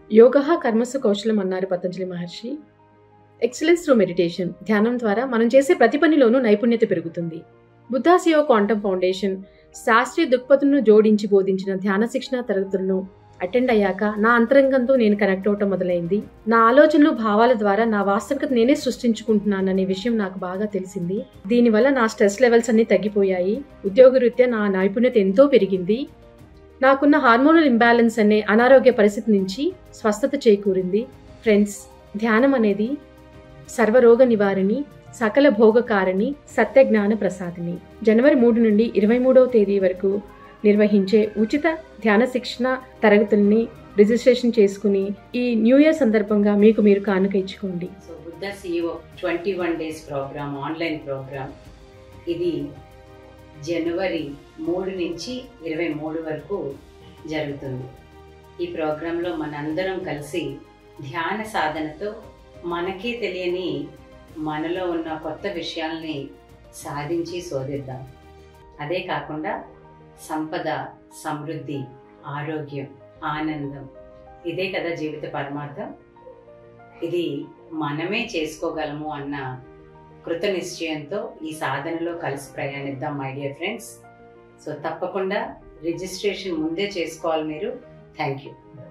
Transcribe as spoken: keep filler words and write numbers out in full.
యోగః కర్మసు కౌశలం అన్నారు పతంజలి మహర్షి. ఎక్సలెన్స్ త్రూ మెడిటేషన్, ధ్యానం ద్వారా మనం చేసే ప్రతి పనిలోనూ నైపుణ్యత పెరుగుతుంది. బుద్ధాసియో క్వాంటమ్ ఫౌండేషన్ శాస్త్రీయ దృక్పథులను జోడించి బోధించిన ధ్యాన శిక్షణ తరగతులను అటెండ్ అయ్యాక నా అంతరంగంతో నేను కనెక్ట్ అవటం మొదలైంది. నా ఆలోచనలు, భావాల ద్వారా నా వాస్తవికత నేనే సృష్టించుకుంటున్నాననే విషయం నాకు బాగా తెలిసింది. దీనివల్ల నా స్ట్రెస్ లెవెల్స్ అన్ని తగ్గిపోయాయి. ఉద్యోగరీత్యా నా నైపుణ్యత ఎంతో పెరిగింది. నాకున్న హార్మోనల్ ఇంబ్యాలెన్స్ అనే అనారోగ్య పరిస్థితి నుంచి స్వస్థత చేకూరింది. ఫ్రెండ్స్, ధ్యానం అనేది సర్వరోగ నివారిణి, సకల భోగకారిణి, సత్యజ్ఞాన ప్రసాదిని. జనవరి మూడు నుండి ఇరవై మూడవ తేదీ వరకు నిర్వహించే ఉచిత ధ్యాన శిక్షణ తరగతుల్ని రిజిస్ట్రేషన్ చేసుకుని ఈ న్యూ ఇయర్ సందర్భంగా మీకు మీరు కానుక ఇచ్చుకోండి. So Buddha CEO twenty one days program, online program ఇది జనవరి మూడు నుంచి ఇరవై మూడు వరకు జరుగుతుంది. ఈ ప్రోగ్రాంలో మనందరం కలిసి ధ్యాన సాధనతో మనకే తెలియని మనలో ఉన్న కొత్త విషయాల్ని సాధించి శోధిద్దాం. అదే కాకుండా సంపద, సమృద్ధి, ఆరోగ్యం, ఆనందం, ఇదే కదా జీవిత పరమార్థం. ఇది మనమే చేసుకోగలము అన్న కృత నిశ్చయంతో ఈ సాధనలో కలిసి ప్రయాణిద్దాం మై డియర్ ఫ్రెండ్స్. సో తప్పకుండా రిజిస్ట్రేషన్ ముందే చేసుకోవాలి మీరు. Thank you.